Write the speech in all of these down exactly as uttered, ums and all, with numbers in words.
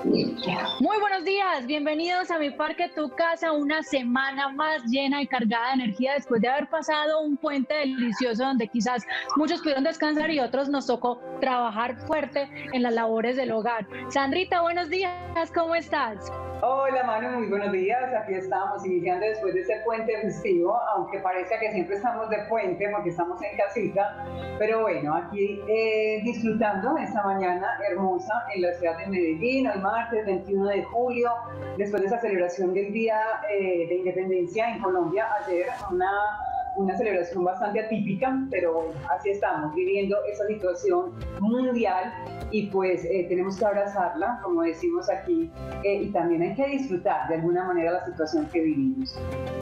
Muy buenos días, bienvenidos a Mi Parque Tu Casa, una semana más llena y cargada de energía después de haber pasado un puente delicioso donde quizás muchos pudieron descansar y otros nos tocó trabajar fuerte en las labores del hogar. Sandrita, buenos días, ¿cómo estás? Hola Manu, muy buenos días, aquí estamos iniciando después de ese puente festivo, aunque parezca que siempre estamos de puente porque estamos en casita, pero bueno, aquí eh, disfrutando esta mañana hermosa en la ciudad de Medellín, hoy martes veintiuno de julio, después de esa celebración del Día eh, de Independencia en Colombia, ayer una... una celebración bastante atípica, pero bueno, así estamos, viviendo esa situación mundial y pues eh, tenemos que abrazarla, como decimos aquí, eh, y también hay que disfrutar de alguna manera la situación que vivimos.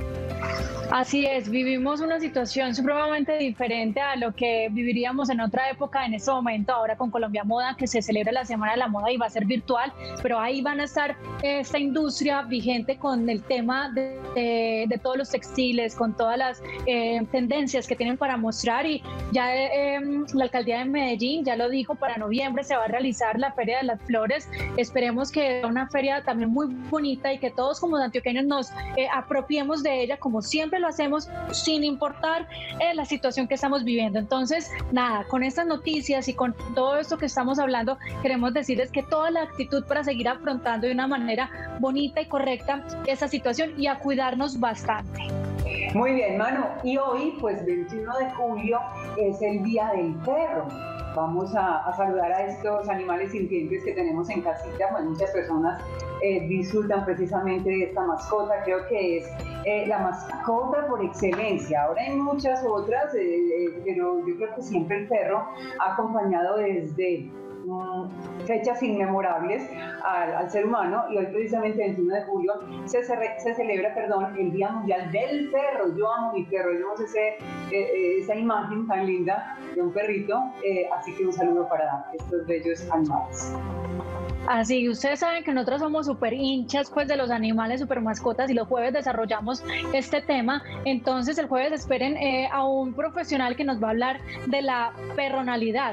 Así es, vivimos una situación supremamente diferente a lo que viviríamos en otra época en este momento, ahora con Colombia Moda, que se celebra la Semana de la Moda y va a ser virtual, pero ahí van a estar esta industria vigente con el tema de, de, de todos los textiles, con todas las eh, tendencias que tienen para mostrar y ya eh, la Alcaldía de Medellín ya lo dijo, para noviembre se va a realizar la Feria de las Flores, esperemos que sea una feria también muy bonita y que todos como antioqueños nos eh, apropiemos de ella como siempre lo hacemos sin importar eh, la situación que estamos viviendo. Entonces, nada, con estas noticias y con todo esto que estamos hablando, queremos decirles que toda la actitud para seguir afrontando de una manera bonita y correcta esa situación y a cuidarnos bastante. Muy bien, Manu, y hoy, pues veintiuno de julio, es el Día del Perro. Vamos a, a saludar a estos animales sintientes que tenemos en casita, pues muchas personas eh, disfrutan precisamente de esta mascota, creo que es eh, la mascota por excelencia. Ahora hay muchas otras, eh, eh, pero yo creo que siempre el perro ha acompañado desde um, fechas inmemorables al, al ser humano, y hoy precisamente veintiuno de julio se, se celebra perdón, el Día Mundial del Perro. Yo amo mi perro, vemos ese, eh, esa imagen tan linda de un perrito, eh, así que un saludo para estos bellos animales. Así, ustedes saben que nosotros somos súper hinchas pues de los animales, súper mascotas, y los jueves desarrollamos este tema. Entonces el jueves esperen eh, a un profesional que nos va a hablar de la perronalidad.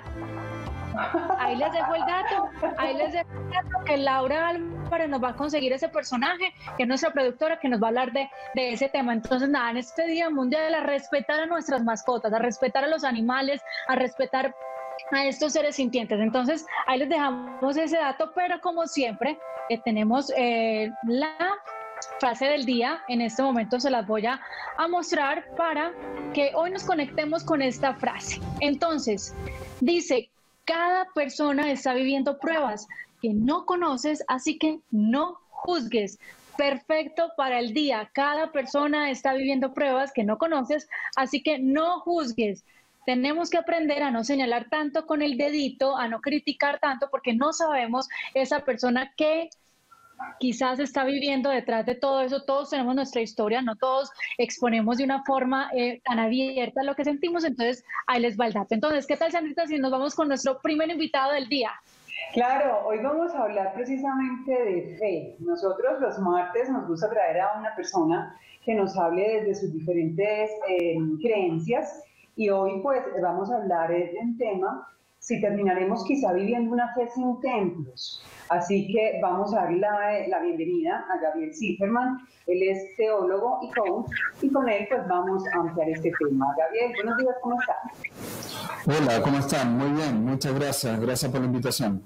Ahí les dejo el dato, ahí les dejo el dato que Laura Álvarez nos va a conseguir ese personaje, que es nuestra productora, que nos va a hablar de, de ese tema. Entonces nada, en este Día Mundial a respetar a nuestras mascotas, a respetar a los animales, a respetar a estos seres sintientes. Entonces ahí les dejamos ese dato, pero como siempre eh, tenemos eh, la frase del día. En este momento se las voy a, a mostrar para que hoy nos conectemos con esta frase. Entonces dice: cada persona está viviendo pruebas que no conoces, así que no juzgues. Perfecto para el día. Cada persona está viviendo pruebas que no conoces, así que no juzgues. Tenemos que aprender a no señalar tanto con el dedito, a no criticar tanto, porque no sabemos esa persona que quizás está viviendo detrás de todo eso. Todos tenemos nuestra historia, no todos exponemos de una forma eh, tan abierta lo que sentimos, entonces ahí les va el dato. Entonces, ¿qué tal, Sandrita, si nos vamos con nuestro primer invitado del día? Claro, hoy vamos a hablar precisamente de fe. Nosotros los martes nos gusta traer a una persona que nos hable desde sus diferentes eh, creencias, y hoy pues vamos a hablar de un tema, si terminaremos quizá viviendo una fe sin templos. Así que vamos a dar la, la bienvenida a Gabriel Zifferman. Él es teólogo y coach, y con él pues vamos a ampliar este tema. Gabriel, buenos días, ¿cómo estás? Hola, ¿cómo están? Muy bien, muchas gracias. Gracias por la invitación.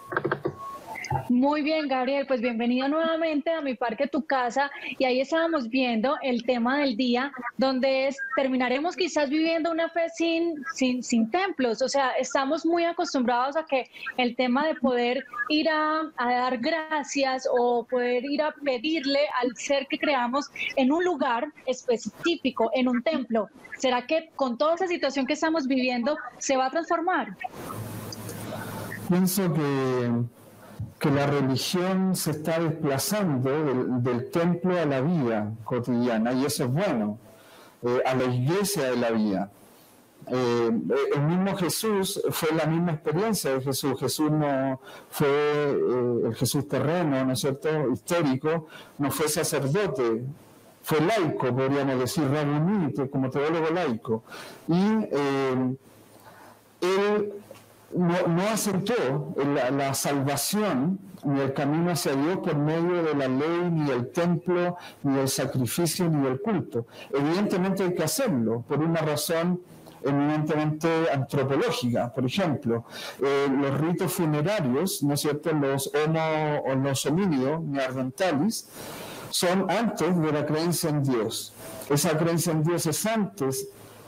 Muy bien, Gabriel, pues bienvenido nuevamente a Mi Parque Tu Casa, y ahí estábamos viendo el tema del día, donde es, terminaremos quizás viviendo una fe sin, sin, sin templos. O sea, estamos muy acostumbrados a que el tema de poder ir a, a dar gracias o poder ir a pedirle al ser que creamos en un lugar específico, en un templo. ¿Será que con toda esa situación que estamos viviendo se va a transformar? Pienso que... que la religión se está desplazando del, del templo a la vida cotidiana, y eso es bueno, eh, a la iglesia de la vida. Eh, el mismo Jesús, fue la misma experiencia de Jesús. Jesús no fue eh, el Jesús terreno, ¿no es cierto?, histórico, no fue sacerdote, fue laico, podríamos decir, rabuní, como teólogo laico. Y eh, él... No, no aceptó la, la salvación ni el camino hacia Dios por medio de la ley, ni del templo, ni del sacrificio, ni del culto. Evidentemente hay que hacerlo, por una razón eminentemente antropológica. Por ejemplo, eh, los ritos funerarios, ¿no es cierto?, los homo o los homínidos neandertales, son antes de la creencia en Dios. Esa creencia en Dios es antes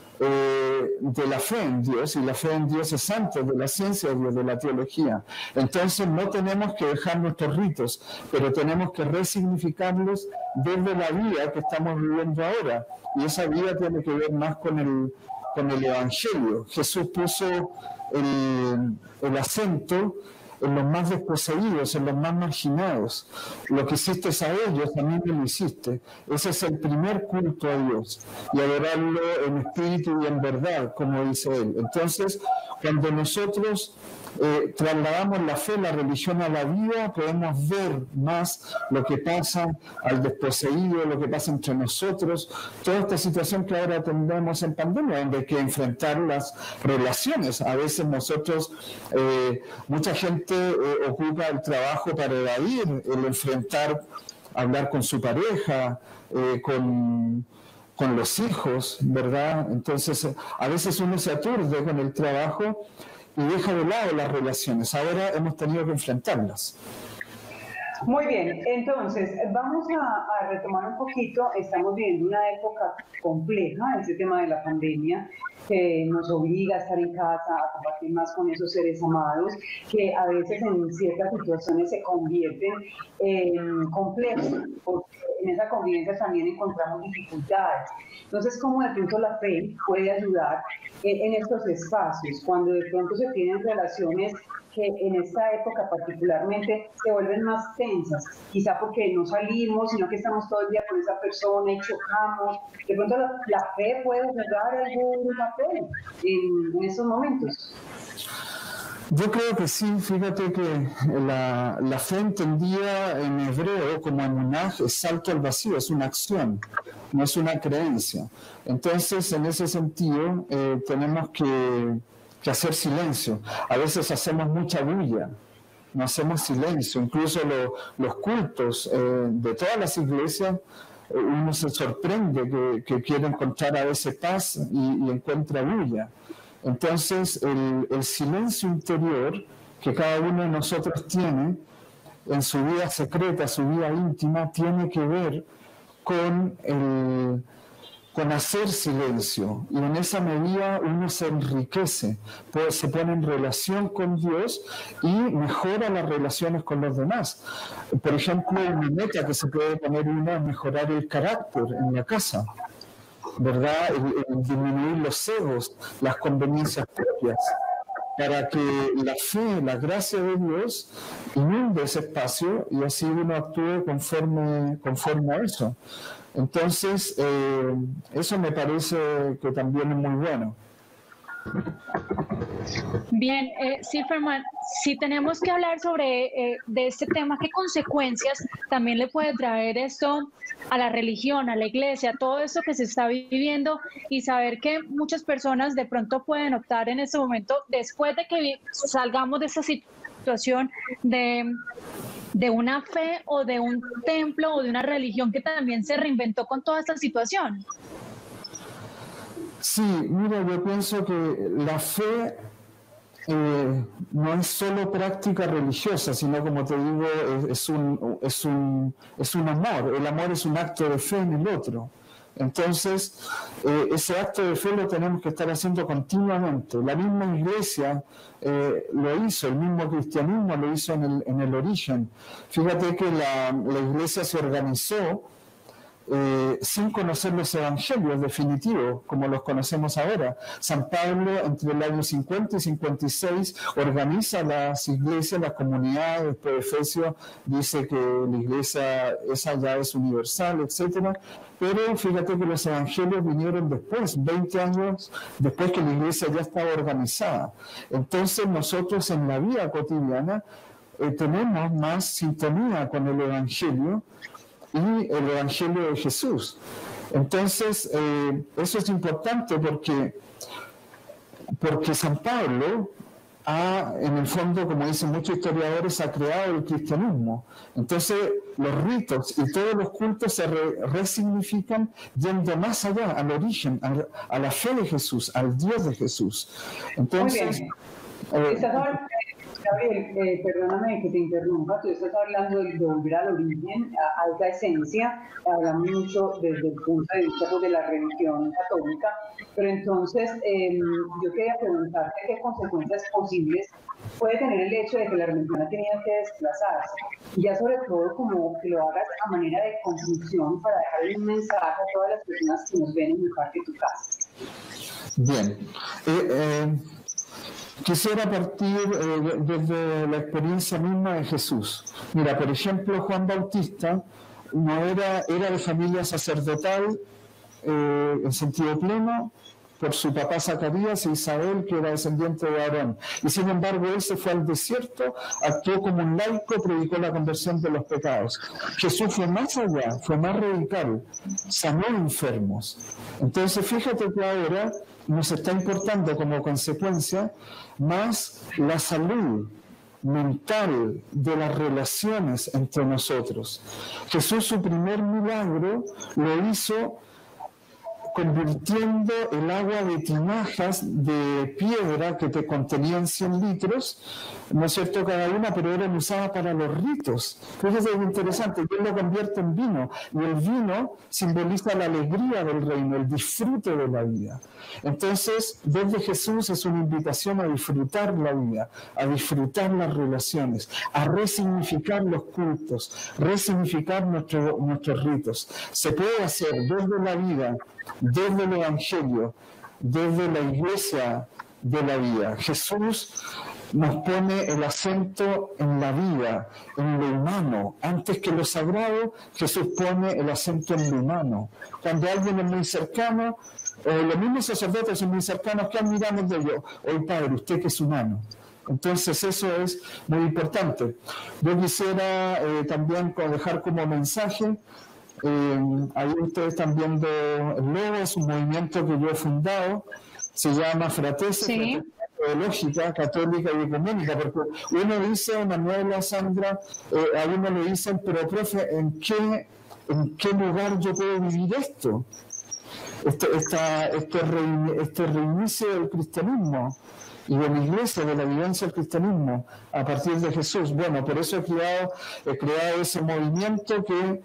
eh, de la fe en Dios, y la fe en Dios es antes de la ciencia de Dios, de la teología. Entonces no tenemos que dejar nuestros ritos, pero tenemos que resignificarlos desde la vida que estamos viviendo ahora. Y esa vida tiene que ver más con el con el Evangelio. Jesús puso el, el acento en los más desposeídos, en los más marginados. Lo que hiciste a ellos, a mí me lo hiciste. Ese es el primer culto a Dios, y adorarlo en espíritu y en verdad, como dice él. Entonces, cuando nosotros eh, trasladamos la fe, la religión a la vida, podemos ver más lo que pasa al desposeído, lo que pasa entre nosotros, toda esta situación que ahora tenemos en pandemia, donde hay que enfrentar las relaciones. A veces nosotros, eh, mucha gente eh, ocupa el trabajo para evadir el enfrentar, hablar con su pareja, eh, con... con los hijos, ¿verdad? Entonces, a veces uno se aturde con el trabajo y deja de lado las relaciones. Ahora hemos tenido que enfrentarlas. Muy bien, entonces vamos a, a retomar un poquito. Estamos viviendo una época compleja, este tema de la pandemia, que nos obliga a estar en casa, a compartir más con esos seres amados, que a veces en ciertas situaciones se convierten en complejos, porque en esa convivencia también encontramos dificultades. Entonces, ¿cómo de pronto la fe puede ayudar en estos espacios, cuando de pronto se tienen relaciones que en esta época particularmente se vuelven más tensas, quizá porque no salimos, sino que estamos todo el día con esa persona y chocamos? De pronto la, la fe puede jugar algún papel en, en estos momentos. Yo creo que sí. Fíjate que la, la fe entendida en hebreo como emunaj es salto al vacío, es una acción, no es una creencia. Entonces, en ese sentido, eh, tenemos que, que hacer silencio. A veces hacemos mucha bulla, no hacemos silencio. Incluso lo, los cultos eh, de todas las iglesias, eh, uno se sorprende que, que quiere encontrar a veces paz y, y encuentra bulla. Entonces, el, el silencio interior que cada uno de nosotros tiene en su vida secreta, su vida íntima, tiene que ver con, el, con hacer silencio. Y en esa medida uno se enriquece, pues se pone en relación con Dios y mejora las relaciones con los demás. Por ejemplo, una meta que se puede poner una es mejorar el carácter en la casa, ¿verdad? El, el disminuir los egos, las conveniencias propias, para que la fe, la gracia de Dios inunde ese espacio y así uno actúe conforme, conforme a eso. Entonces, eh, eso me parece que también es muy bueno. Bien, eh, sí, Ferman, si tenemos que hablar sobre eh, de este tema, ¿qué consecuencias también le puede traer esto a la religión, a la iglesia, todo esto que se está viviendo, y saber que muchas personas de pronto pueden optar en este momento, después de que salgamos de esta situación de, de una fe o de un templo o de una religión que también se reinventó con toda esta situación? Sí, mira, yo pienso que la fe eh, no es solo práctica religiosa, sino, como te digo, es, es, un, es, un, es un amor. El amor es un acto de fe en el otro. Entonces, eh, ese acto de fe lo tenemos que estar haciendo continuamente. La misma iglesia eh, lo hizo, el mismo cristianismo lo hizo en el, en el origen. Fíjate que la, la iglesia se organizó Eh, sin conocer los evangelios definitivos como los conocemos ahora. San Pablo, entre el año cincuenta y cincuenta y seis, organiza las iglesias, las comunidades. Después de Efesios dice que la iglesia esa ya es universal, etcétera. Pero fíjate que los evangelios vinieron después, veinte años después que la iglesia ya estaba organizada. Entonces nosotros en la vida cotidiana eh, tenemos más sintonía con el evangelio y el Evangelio de Jesús. Entonces, eh, eso es importante porque, porque San Pablo ha, en el fondo, como dicen muchos historiadores, ha creado el cristianismo. Entonces, los ritos y todos los cultos se re, resignifican yendo más allá, al origen, a, a la fe de Jesús, al Dios de Jesús. Entonces, eh, Gabriel, eh, perdóname que te interrumpa, tú estás hablando de volver al origen, a, a esa esencia, hablamos mucho desde el punto de vista pues, de la religión católica, pero entonces eh, yo quería preguntarte qué consecuencias posibles puede tener el hecho de que la religión ha tenido que desplazarse, y ya sobre todo como que lo hagas a manera de conclusión para dejar un mensaje a todas las personas que nos ven en el parque de tu casa. Bien. Eh, eh... Quisiera partir eh, desde la experiencia misma de Jesús. Mira, por ejemplo, Juan Bautista no era, era de familia sacerdotal eh, en sentido pleno, por su papá Zacarías e Isabel, que era descendiente de Aarón. Y sin embargo, él se fue al desierto, actuó como un laico, predicó la conversión de los pecados. Jesús fue más allá, fue más radical, sanó enfermos. Entonces, fíjate que ahora nos está importando como consecuencia más la salud mental de las relaciones entre nosotros. Jesús, su primer milagro lo hizo convirtiendo el agua de tinajas de piedra que te contenían cien litros, ¿no es cierto?, cada una, pero eran usadas para los ritos. Fíjate, es interesante, Él lo convierte en vino, y el vino simboliza la alegría del reino, el disfrute de la vida. Entonces, desde Jesús es una invitación a disfrutar la vida, a disfrutar las relaciones, a resignificar los cultos, resignificar nuestro, nuestros ritos. Se puede hacer desde la vida, desde el Evangelio, desde la iglesia de la vida. Jesús nos pone el acento en la vida, en lo humano. Antes que lo sagrado, Jesús pone el acento en lo humano. Cuando alguien es muy cercano, eh, los mismos sacerdotes son muy cercanos, ¿qué admiramos de ellos? Hoy, Padre, usted que es humano. Entonces eso es muy importante. Yo quisiera eh, también dejar como mensaje, Eh, ahí ustedes están viendo el logo, es un movimiento que yo he fundado, se llama Fratese, sí. Teológica, Católica y Ecuménica, porque uno dice, Manuela, Sandra, eh, a uno le dicen, pero profe, ¿en qué, en qué lugar yo puedo vivir esto? Este, esta, este, re, este reinicio del cristianismo y de la iglesia, de la vivencia del cristianismo a partir de Jesús. Bueno, por eso he creado, he creado ese movimiento que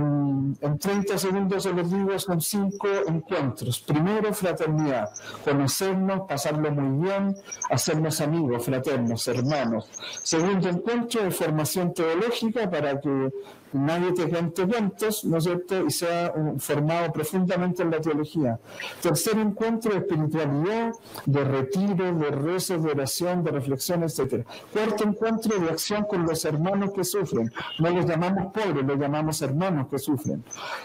En, en treinta segundos se los digo, son cinco encuentros. Primero, fraternidad, conocernos, pasarlo muy bien, hacernos amigos, fraternos, hermanos. Segundo encuentro de formación teológica para que nadie te cuente cuentos, ¿no es cierto?, y sea un, formado profundamente en la teología. Tercer encuentro de espiritualidad, de retiro, de rezos, de oración, de reflexión, etcétera. Cuarto encuentro de acción con los hermanos que sufren. No los llamamos pobres, los llamamos hermanos que sufren.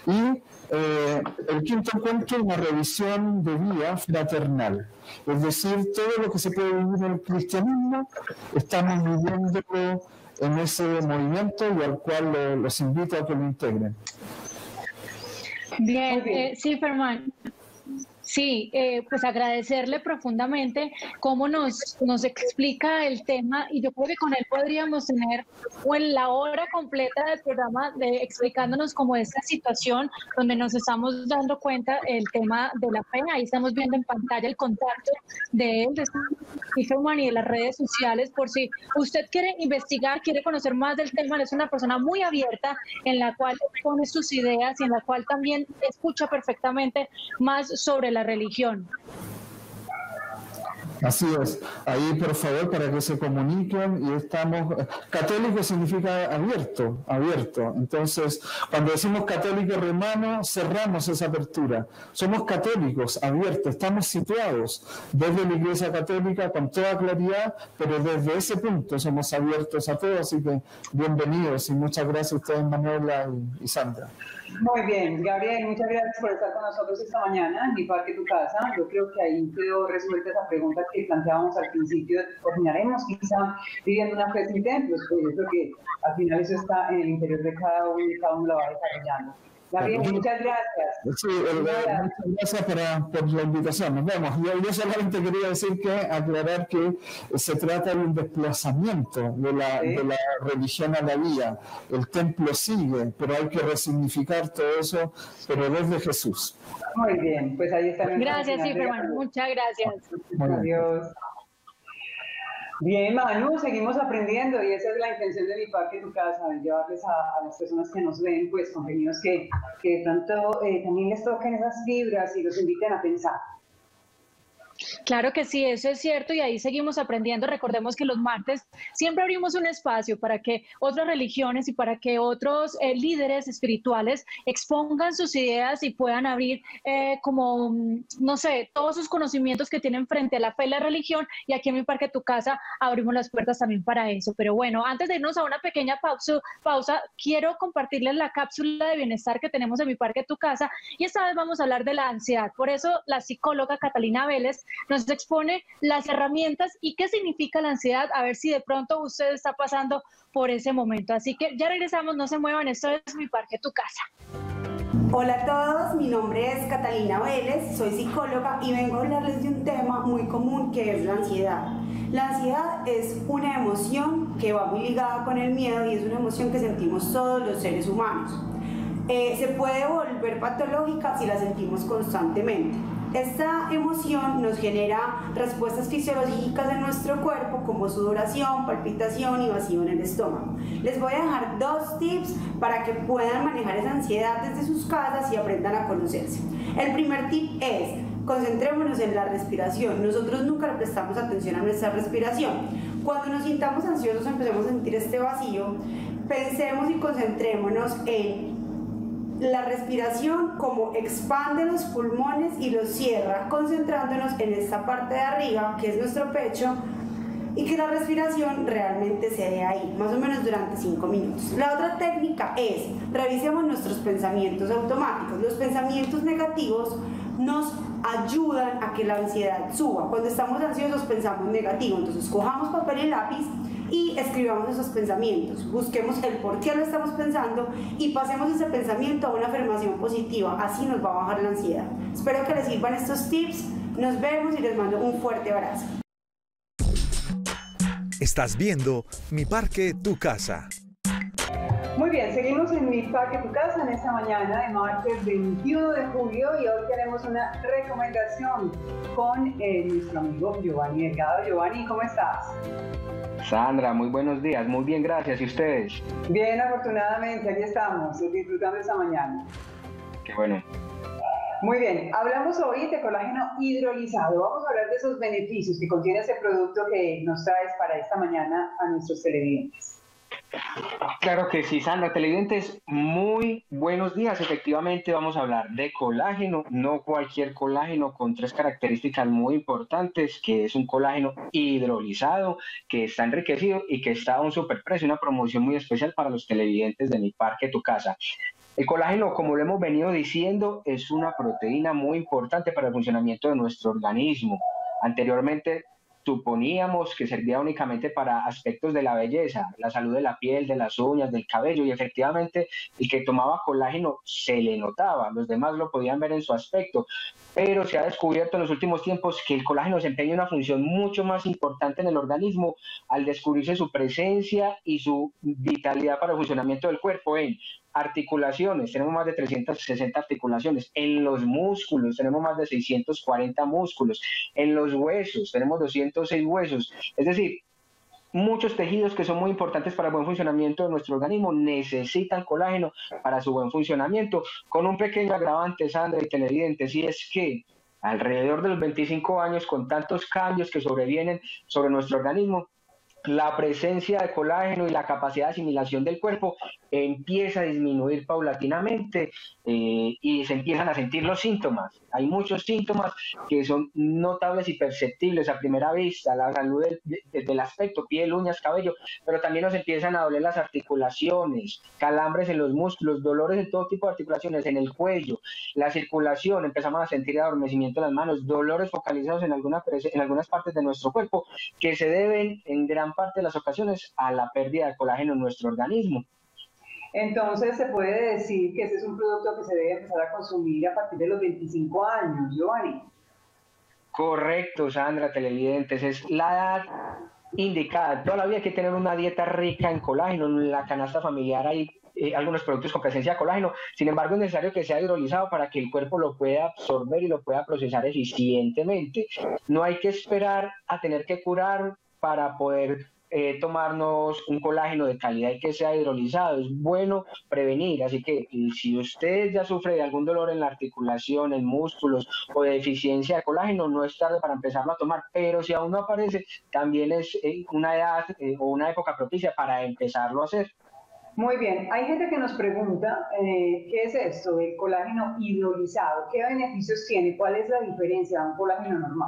Y eh, el quinto encuentro, una revisión de vida fraternal. Es decir, todo lo que se puede vivir en el cristianismo, estamos viviéndolo en ese movimiento y al cual lo, los invito a que lo integren. Bien, eh, sí, Fermán. Sí, eh, pues agradecerle profundamente cómo nos, nos explica el tema, y yo creo que con él podríamos tener pues, la hora completa del programa de, explicándonos cómo esta situación donde nos estamos dando cuenta el tema de la fe. Ahí estamos viendo en pantalla el contacto de él, de Fermán, y de las redes sociales, por si usted quiere investigar, quiere conocer más del tema. Él es una persona muy abierta en la cual pone sus ideas y en la cual también escucha perfectamente más sobre la religión. Así es. Ahí, por favor, para que se comuniquen, y estamos... Católico significa abierto, abierto. Entonces, cuando decimos católico romano, cerramos esa apertura. Somos católicos, abiertos, estamos situados desde la Iglesia Católica con toda claridad, pero desde ese punto somos abiertos a todos, así que bienvenidos, y muchas gracias a ustedes, Manuela y, y Sandra. Muy bien, Gabriel, muchas gracias por estar con nosotros esta mañana en Mi Parque Tu Casa. Yo creo que ahí quedó resuelta esa pregunta que planteábamos al principio. ¿Terminaremos quizá viviendo una fe sin templos? Pues yo creo que al final eso está en el interior de cada uno y cada uno lo va desarrollando. Gabriel, muchas gracias. Sí, el, muchas gracias para, por la invitación. Nos vemos. Yo, yo solamente quería decir que, aclarar que se trata de un desplazamiento de la, ¿sí? de la religión a la vida. El templo sigue, pero hay que resignificar todo eso, pero desde Jesús. Muy bien, pues ahí está. Gracias, sí, hermano. Muchas gracias. Adiós. Bien, Manu, seguimos aprendiendo y esa es la intención de Mi Parque Tu Casa, de llevarles a, a las personas que nos ven, pues contenidos que, que de pronto eh, también les toquen esas fibras y los inviten a pensar. Claro que sí, eso es cierto y ahí seguimos aprendiendo. Recordemos que los martes siempre abrimos un espacio para que otras religiones y para que otros eh, líderes espirituales expongan sus ideas y puedan abrir eh, como, no sé, todos sus conocimientos que tienen frente a la fe y la religión, y aquí en Mi Parque Tu Casa abrimos las puertas también para eso. Pero bueno, antes de irnos a una pequeña pausa, pausa quiero compartirles la cápsula de bienestar que tenemos en Mi Parque Tu Casa, y esta vez vamos a hablar de la ansiedad. Por eso la psicóloga Catalina Vélez nos expone las herramientas y qué significa la ansiedad, a ver si de pronto usted está pasando por ese momento. Así que ya regresamos, no se muevan, esto es Mi Parque Tu Casa. Hola a todos, mi nombre es Catalina Vélez, soy psicóloga y vengo a hablarles de un tema muy común que es la ansiedad. La ansiedad es una emoción que va muy ligada con el miedo y es una emoción que sentimos todos los seres humanos. Eh, se puede volver patológica si la sentimos constantemente. Esta emoción nos genera respuestas fisiológicas en nuestro cuerpo como sudoración, palpitación y vacío en el estómago. Les voy a dejar dos tips para que puedan manejar esa ansiedad desde sus casas y aprendan a conocerse. El primer tip es: concentrémonos en la respiración. Nosotros nunca le prestamos atención a nuestra respiración. Cuando nos sintamos ansiosos, empecemos a sentir este vacío, pensemos y concentrémonos en la respiración, como expande los pulmones y los cierra, concentrándonos en esta parte de arriba, que es nuestro pecho, y que la respiración realmente se dé ahí, más o menos durante cinco minutos. La otra técnica es: revisemos nuestros pensamientos automáticos. Los pensamientos negativos nos ayudan a que la ansiedad suba. Cuando estamos ansiosos pensamos negativo, entonces cojamos papel y lápiz y escribamos esos pensamientos, busquemos el por qué lo estamos pensando y pasemos ese pensamiento a una afirmación positiva, así nos va a bajar la ansiedad. Espero que les sirvan estos tips, nos vemos y les mando un fuerte abrazo. Estás viendo Mi Parque Tu Casa. Muy bien, seguimos en Mi Parque Tu Casa en esta mañana de martes veintiuno de julio y hoy tenemos una recomendación con eh, nuestro amigo Giovanni Delgado. Giovanni, ¿cómo estás? Sandra, muy buenos días, muy bien, gracias. ¿Y ustedes? Bien, afortunadamente, aquí estamos, disfrutando esta mañana. Qué bueno. Muy bien, hablamos hoy de colágeno hidrolizado. Vamos a hablar de esos beneficios que contiene ese producto que nos traes para esta mañana a nuestros televidentes. Claro que sí, Sandra. Televidentes, muy buenos días. Efectivamente vamos a hablar de colágeno, no cualquier colágeno, con tres características muy importantes, que es un colágeno hidrolizado, que está enriquecido y que está a un superprecio, una promoción muy especial para los televidentes de Mi Parque Tu Casa. El colágeno, como lo hemos venido diciendo, es una proteína muy importante para el funcionamiento de nuestro organismo. Anteriormente suponíamos que servía únicamente para aspectos de la belleza, la salud de la piel, de las uñas, del cabello, y efectivamente el que tomaba colágeno se le notaba, los demás lo podían ver en su aspecto, pero se ha descubierto en los últimos tiempos que el colágeno desempeña una función mucho más importante en el organismo al descubrirse su presencia y su vitalidad para el funcionamiento del cuerpo en articulaciones. Tenemos más de trescientas sesenta articulaciones, en los músculos tenemos más de seiscientos cuarenta músculos, en los huesos tenemos doscientos seis huesos, es decir, muchos tejidos que son muy importantes para el buen funcionamiento de nuestro organismo necesitan colágeno para su buen funcionamiento, con un pequeño agravante, Sandra y televidentes, y es que alrededor de los veinticinco años, con tantos cambios que sobrevienen sobre nuestro organismo, la presencia de colágeno y la capacidad de asimilación del cuerpo empieza a disminuir paulatinamente eh, y se empiezan a sentir los síntomas. Hay muchos síntomas que son notables y perceptibles a primera vista: la salud del, de, del aspecto, piel, uñas, cabello, pero también nos empiezan a doler las articulaciones, calambres en los músculos, dolores en todo tipo de articulaciones, en el cuello, la circulación, empezamos a sentir adormecimiento en las manos, dolores focalizados en, alguna, en algunas partes de nuestro cuerpo que se deben en gran parte de las ocasiones a la pérdida de colágeno en nuestro organismo. Entonces se puede decir que ese es un producto que se debe empezar a consumir a partir de los veinticinco años, Giovanni. Correcto, Sandra, televidentes, es la edad indicada. Toda la vida hay que tener una dieta rica en colágeno. En la canasta familiar hay eh, algunos productos con presencia de colágeno, sin embargo es necesario que sea hidrolizado para que el cuerpo lo pueda absorber y lo pueda procesar eficientemente. No hay que esperar a tener que curar para poder eh, tomarnos un colágeno de calidad y que sea hidrolizado. Es bueno prevenir, así que si usted ya sufre de algún dolor en la articulación, en músculos o de deficiencia de colágeno, no es tarde para empezarlo a tomar, pero si aún no aparece, también es eh, una edad eh, o una época propicia para empezarlo a hacer. Muy bien, hay gente que nos pregunta, eh, ¿qué es esto del colágeno hidrolizado? ¿Qué beneficios tiene? ¿Cuál es la diferencia de un colágeno normal?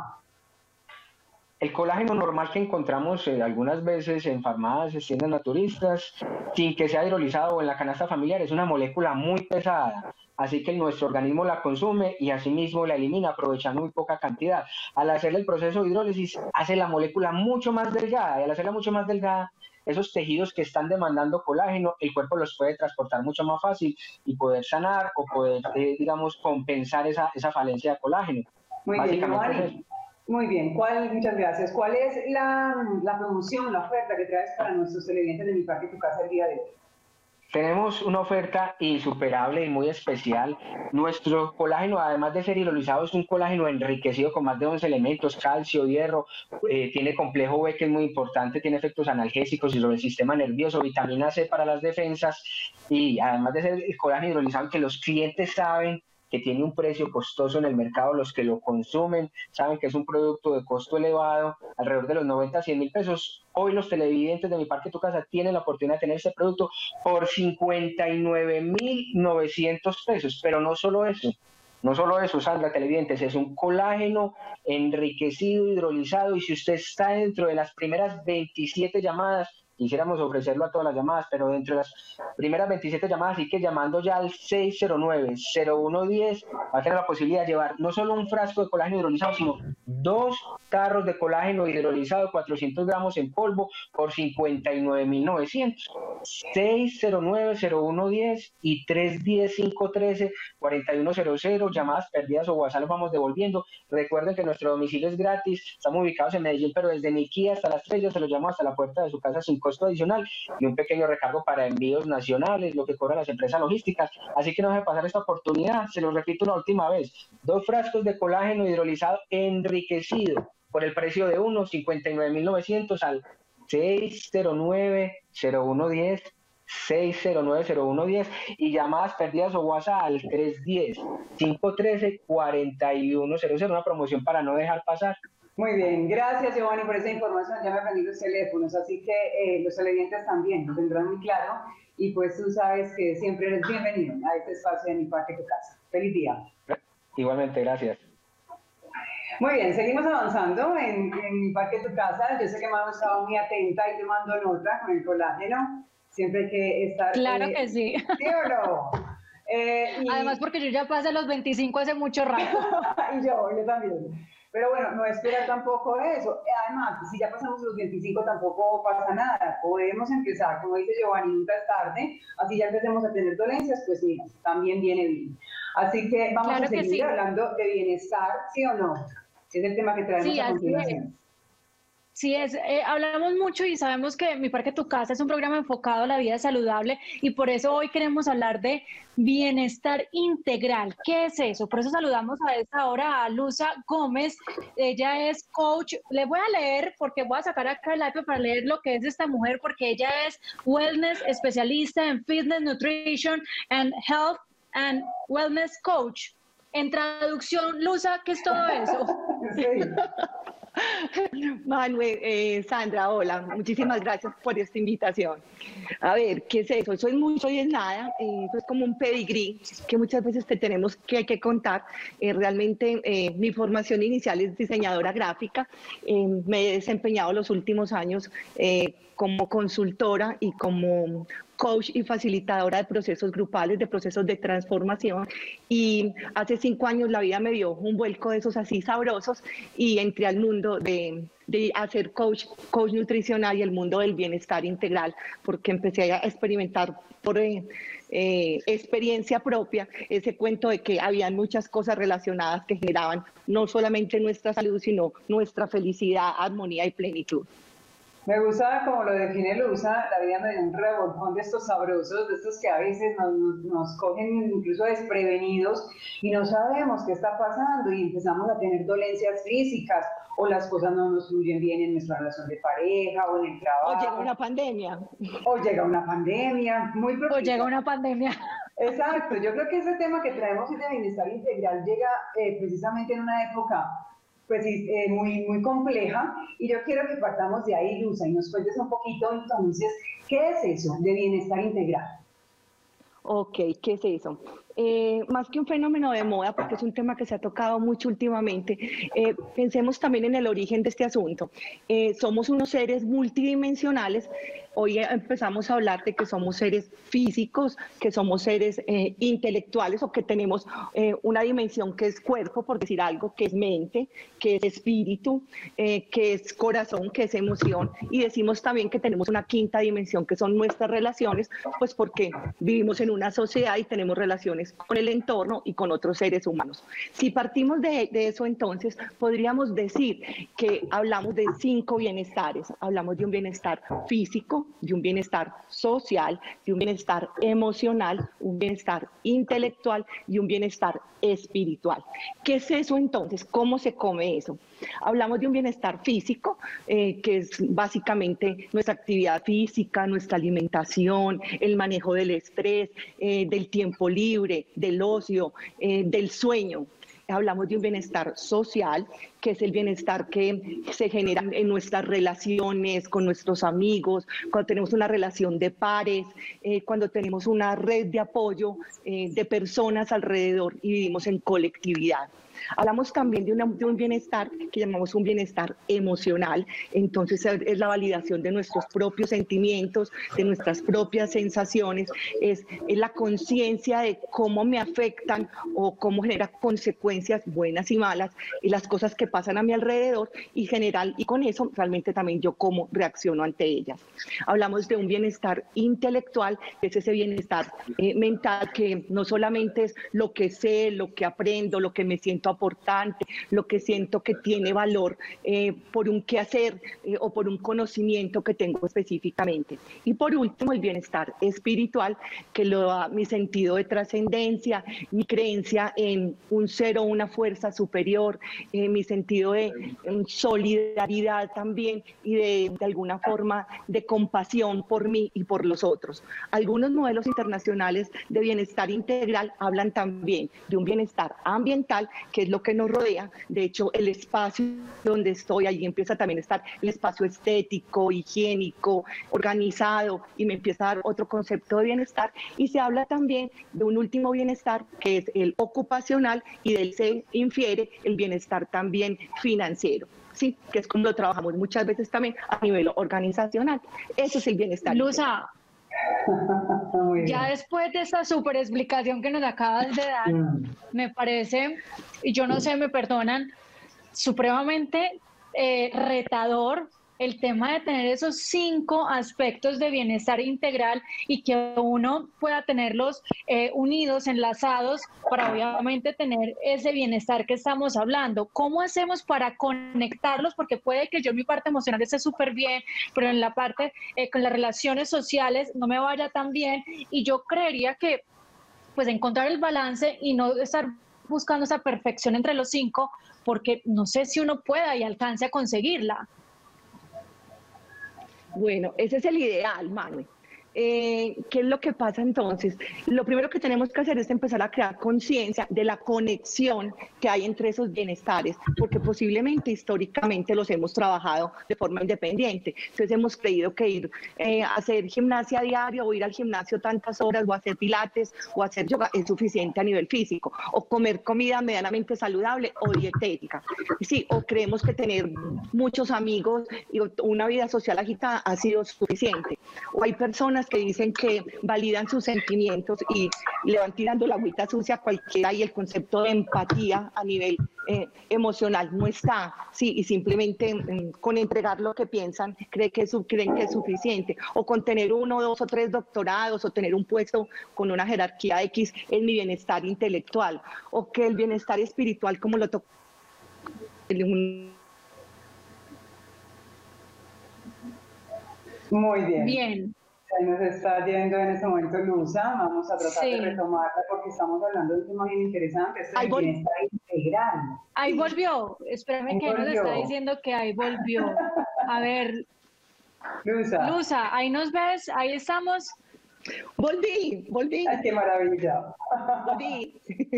El colágeno normal que encontramos eh, algunas veces en farmacias, tiendas naturistas, sin que sea hidrolizado o en la canasta familiar, es una molécula muy pesada. Así que nuestro organismo la consume y asimismo la elimina aprovechando muy poca cantidad. Al hacer el proceso de hidrólisis hace la molécula mucho más delgada y al hacerla mucho más delgada, esos tejidos que están demandando colágeno, el cuerpo los puede transportar mucho más fácil y poder sanar o poder, eh, digamos, compensar esa, esa falencia de colágeno. Muy Básicamente bien, es eso. Muy bien, ¿cuál, muchas gracias. ¿Cuál es la, la promoción, la oferta que traes para nuestros televidentes de Mi Parque Tu Casa el día de hoy? Tenemos una oferta insuperable y muy especial. Nuestro colágeno, además de ser hidrolizado, es un colágeno enriquecido con más de once elementos, calcio, hierro, eh, tiene complejo B que es muy importante, tiene efectos analgésicos y sobre el sistema nervioso, vitamina C para las defensas y además de ser el colágeno hidrolizado que los clientes saben que tiene un precio costoso en el mercado, los que lo consumen saben que es un producto de costo elevado, alrededor de los noventa a cien mil pesos. Hoy los televidentes de Mi Parque Tu Casa tienen la oportunidad de tener este producto por cincuenta y nueve mil novecientos pesos, pero no solo eso, no solo eso, Sandra, televidentes, es un colágeno enriquecido, hidrolizado, y si usted está dentro de las primeras veintisiete llamadas, quisiéramos ofrecerlo a todas las llamadas, pero dentro de las primeras veintisiete llamadas, así que llamando ya al seis cero nueve, cero uno uno cero, va a tener la posibilidad de llevar no solo un frasco de colágeno hidrolizado, sino dos tarros de colágeno hidrolizado, cuatrocientos gramos en polvo, por cincuenta y nueve mil novecientos. seis cero nueve, cero uno uno cero y tres uno cero, cinco uno tres, cuatro uno cero cero, llamadas perdidas o WhatsApp los vamos devolviendo. Recuerden que nuestro domicilio es gratis, estamos ubicados en Medellín, pero desde Niquí hasta Las Estrellas se los llamo hasta la puerta de su casa sin costo adicional y un pequeño recargo para envíos nacionales, lo que cobran las empresas logísticas. Así que no deje pasar esta oportunidad, se lo repito una última vez, dos frascos de colágeno hidrolizado enriquecido por el precio de uno, cincuenta y nueve mil novecientos al seis cero nueve, cero uno uno cero, seis cero nueve, cero uno uno cero y llamadas perdidas o WhatsApp al tres uno cero, cinco uno tres, cuatro uno cero cero, una promoción para no dejar pasar. Muy bien, gracias Giovanni por esa información, ya me aprendí los teléfonos, así que eh, los televidentes también lo tendrán muy claro y pues tú sabes que siempre eres bienvenido a este espacio de Mi Parque Tu Casa. Feliz día. Igualmente, gracias. Muy bien, seguimos avanzando en, en Mi Parque Tu Casa. Yo sé que Manu estaba muy atenta y tomando nota con el colágeno. Siempre hay que estar... Claro eh, que sí. ¿Sí o no? Eh, y... Además porque yo ya pasé los veinticinco hace mucho rato. y yo, yo también. Pero bueno, no esperar tampoco eso. Además, si ya pasamos los veinticinco tampoco pasa nada. Podemos empezar, como dice Giovanni, nunca es tarde. Así ya empecemos a tener dolencias, pues mira, también viene bien. Así que vamos Claro a seguir sí. hablando de bienestar, ¿sí o no? Es el tema que traemos Sí, a continuación. Sí, es, eh, hablamos mucho y sabemos que Mi Parque Tu Casa es un programa enfocado a la vida saludable y por eso hoy queremos hablar de bienestar integral. ¿Qué es eso? Por eso saludamos a esta hora a Luza Gómez. Ella es coach. Le voy a leer porque voy a sacar acá el iPad para leer lo que es esta mujer porque ella es wellness especialista en fitness, nutrition and health and wellness coach. En traducción, Luza, ¿qué es todo eso? Sí. Manuel, eh, Sandra, hola, muchísimas gracias por esta invitación. A ver, ¿qué es eso? Eso es mucho y es nada, eh, eso es como un pedigrí que muchas veces te tenemos que, que contar. Eh, realmente eh, mi formación inicial es diseñadora gráfica, eh, me he desempeñado los últimos años eh, como consultora y como coach y facilitadora de procesos grupales, de procesos de transformación, y hace cinco años la vida me dio un vuelco de esos así sabrosos y entré al mundo de, de hacer coach, coach nutricional y el mundo del bienestar integral, porque empecé a experimentar por eh, eh, experiencia propia ese cuento de que habían muchas cosas relacionadas que generaban no solamente nuestra salud, sino nuestra felicidad, armonía y plenitud. Me gusta como lo define Luza, la vida me dio un revolcón de estos sabrosos, de estos que a veces nos, nos, nos cogen incluso desprevenidos y no sabemos qué está pasando y empezamos a tener dolencias físicas o las cosas no nos fluyen bien en nuestra relación de pareja o en el trabajo. O llega una pandemia. O llega una pandemia, muy propicia. O llega una pandemia. Exacto, yo creo que ese tema que traemos de bienestar integral llega eh, precisamente en una época pues eh, muy, muy compleja, y yo quiero que partamos de ahí, Luza, y nos cuentes un poquito entonces, ¿qué es eso de bienestar integral? Ok, ¿qué es eso? Eh, más que un fenómeno de moda, porque es un tema que se ha tocado mucho últimamente, eh, pensemos también en el origen de este asunto. Eh, somos unos seres multidimensionales. Hoy empezamos a hablar de que somos seres físicos, que somos seres eh, intelectuales, o que tenemos eh, una dimensión que es cuerpo, por decir algo, que es mente, que es espíritu, eh, que es corazón, que es emoción, y decimos también que tenemos una quinta dimensión, que son nuestras relaciones, pues porque vivimos en una sociedad y tenemos relaciones con el entorno y con otros seres humanos. Si partimos de, de eso, entonces podríamos decir que hablamos de cinco bienestares. Hablamos de un bienestar físico, de un bienestar social, de un bienestar emocional, un bienestar intelectual y un bienestar espiritual. ¿Qué es eso entonces? ¿Cómo se come eso? Hablamos de un bienestar físico, eh, que es básicamente nuestra actividad física, nuestra alimentación, el manejo del estrés, eh, del tiempo libre, del ocio, eh, del sueño. Hablamos de un bienestar social, que es el bienestar que se genera en nuestras relaciones con nuestros amigos, cuando tenemos una relación de pares, eh, cuando tenemos una red de apoyo eh, de personas alrededor y vivimos en colectividad. Hablamos también de, una, de un bienestar que llamamos un bienestar emocional. Entonces es la validación de nuestros propios sentimientos, de nuestras propias sensaciones, es, es la conciencia de cómo me afectan o cómo genera consecuencias buenas y malas y las cosas que pasan a mi alrededor, y general, y con eso realmente también yo cómo reacciono ante ellas. Hablamos de un bienestar intelectual, que es ese bienestar eh, mental, que no solamente es lo que sé, lo que aprendo, lo que me siento aportante, lo que siento que tiene valor eh, por un quehacer eh, o por un conocimiento que tengo específicamente. Y por último, el bienestar espiritual, que lo da mi sentido de trascendencia, mi creencia en un ser o una fuerza superior, eh, mi sentido de um, solidaridad también y de, de alguna forma de compasión por mí y por los otros. Algunos modelos internacionales de bienestar integral hablan también de un bienestar ambiental, que es lo que nos rodea. De hecho, el espacio donde estoy, allí empieza también a estar el espacio estético, higiénico, organizado, y me empieza a dar otro concepto de bienestar. Y se habla también de un último bienestar, que es el ocupacional, y del se infiere el bienestar también financiero, ¿sí? Que es como lo trabajamos muchas veces también a nivel organizacional. Eso es el bienestar. Luza, ya después de esta súper explicación que nos acabas de dar, me parece, y yo no sé, me perdonan, supremamente eh, retador el tema de tener esos cinco aspectos de bienestar integral y que uno pueda tenerlos eh, unidos, enlazados, para obviamente tener ese bienestar que estamos hablando. ¿Cómo hacemos para conectarlos? Porque puede que yo en mi parte emocional esté súper bien, pero en la parte eh, con las relaciones sociales no me vaya tan bien, y yo creería que pues encontrar el balance y no estar buscando esa perfección entre los cinco, porque no sé si uno pueda y alcance a conseguirla. Bueno, ese es el ideal, Manuel. Eh, ¿Qué es lo que pasa entonces? Lo primero que tenemos que hacer es empezar a crear conciencia de la conexión que hay entre esos bienestares, porque posiblemente históricamente los hemos trabajado de forma independiente. Entonces hemos creído que ir eh, a hacer gimnasia diario, o ir al gimnasio tantas horas, o hacer pilates, o hacer yoga es suficiente a nivel físico, o comer comida medianamente saludable o dietética. Sí, o creemos que tener muchos amigos y una vida social agitada ha sido suficiente. O hay personas personas que dicen que validan sus sentimientos y le van tirando la agüita sucia a cualquiera, y el concepto de empatía a nivel eh, emocional no está, sí, y simplemente eh, con entregar lo que piensan creen que, es, creen que es suficiente, o con tener uno, dos o tres doctorados, o tener un puesto con una jerarquía X es mi bienestar intelectual, o que el bienestar espiritual, como lo tocó muy bien. Bien. Se nos está yendo en este momento Luza, vamos a tratar Sí. de retomarla porque estamos hablando de un tema bien interesante, esto Ahí es voy. bienestar integral. Ahí volvió. Espérame, Ahí que nos volvió. está diciendo que ahí volvió. A ver, Luza, Luza, ahí nos ves, ahí estamos. Volví, volví. ay, qué maravilla. volví.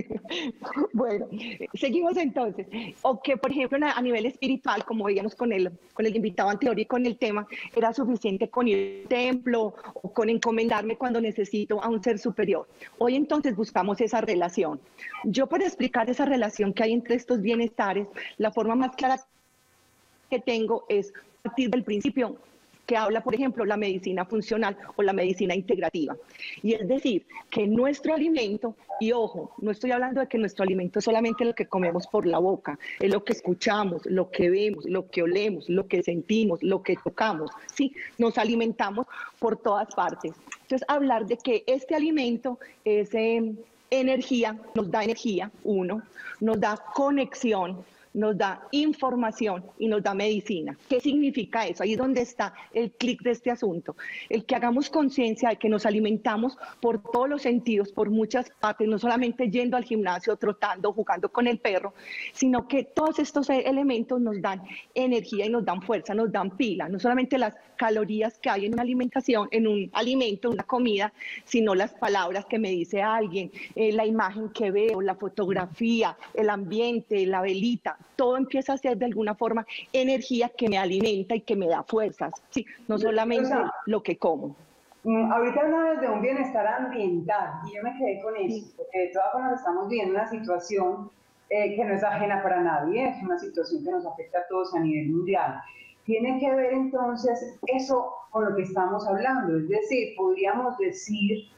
Bueno, seguimos entonces. O que, por ejemplo, a nivel espiritual, como veíamos con el, con el invitado anterior y con el tema, era suficiente con ir al templo o con encomendarme cuando necesito a un ser superior. Hoy entonces buscamos esa relación. Yo, para explicar esa relación que hay entre estos bienestares, la forma más clara que tengo es partir del principio que habla, por ejemplo, la medicina funcional o la medicina integrativa. Y es decir, que nuestro alimento, y ojo, no estoy hablando de que nuestro alimento es solamente lo que comemos por la boca, es lo que escuchamos, lo que vemos, lo que olemos, lo que sentimos, lo que tocamos, sí, nos alimentamos por todas partes. Entonces, hablar de que este alimento es eh, energía, nos da energía, uno, nos da conexión, nos da información y nos da medicina. ¿Qué significa eso? Ahí es donde está el clic de este asunto. El que hagamos conciencia de que nos alimentamos por todos los sentidos, por muchas partes, no solamente yendo al gimnasio, trotando, jugando con el perro, sino que todos estos elementos nos dan energía y nos dan fuerza, nos dan pila. No solamente las calorías que hay en una alimentación, en un alimento, una comida, sino las palabras que me dice alguien, eh, la imagen que veo, la fotografía, el ambiente, la velita. Todo empieza a ser de alguna forma energía que me alimenta y que me da fuerzas, sí, no solamente lo que como. Mm, ahorita hablabas de un bienestar ambiental y yo me quedé con eso, porque de todas formas estamos viendo una situación eh, que no es ajena para nadie, es una situación que nos afecta a todos a nivel mundial. Tiene que ver entonces eso con lo que estamos hablando, es decir, podríamos decir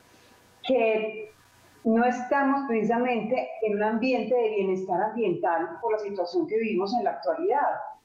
que no estamos precisamente en un ambiente de bienestar ambiental por la situación que vivimos en la actualidad.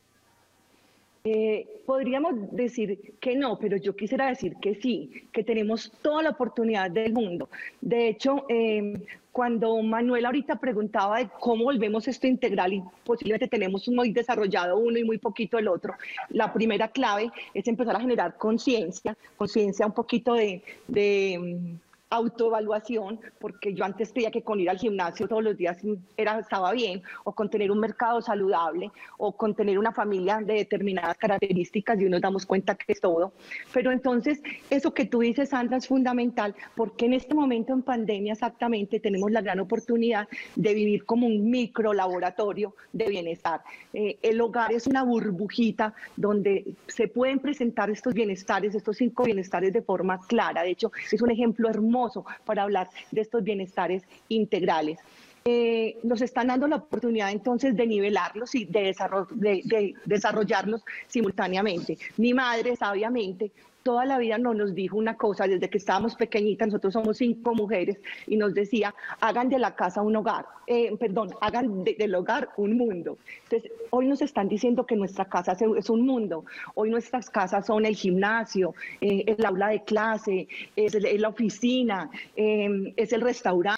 Eh, podríamos decir que no, pero yo quisiera decir que sí, que tenemos toda la oportunidad del mundo. De hecho, eh, cuando Manuel ahorita preguntaba de cómo volvemos esto integral y posiblemente tenemos muy desarrollado uno y muy poquito el otro, la primera clave es empezar a generar conciencia, conciencia un poquito de... de autoevaluación, porque yo antes creía que con ir al gimnasio todos los días era, estaba bien, o con tener un mercado saludable, o con tener una familia de determinadas características, y hoy nos damos cuenta que es todo. Pero entonces, eso que tú dices, Sandra, es fundamental, porque en este momento en pandemia exactamente tenemos la gran oportunidad de vivir como un micro laboratorio de bienestar. Eh, el hogar es una burbujita donde se pueden presentar estos bienestares, estos cinco bienestares de forma clara. De hecho, es un ejemplo hermoso para hablar de estos bienestares integrales. Eh, nos están dando la oportunidad entonces de nivelarlos y de, desarroll de, de desarrollarlos simultáneamente. Mi madre, sabiamente, toda la vida no nos dijo una cosa, desde que estábamos pequeñitas, nosotros somos cinco mujeres, y nos decía, hagan de la casa un hogar, eh, perdón, hagan de, del hogar un mundo. Entonces, hoy nos están diciendo que nuestra casa es un mundo, hoy nuestras casas son el gimnasio, eh, el aula de clase, es, es la oficina, eh, es el restaurante.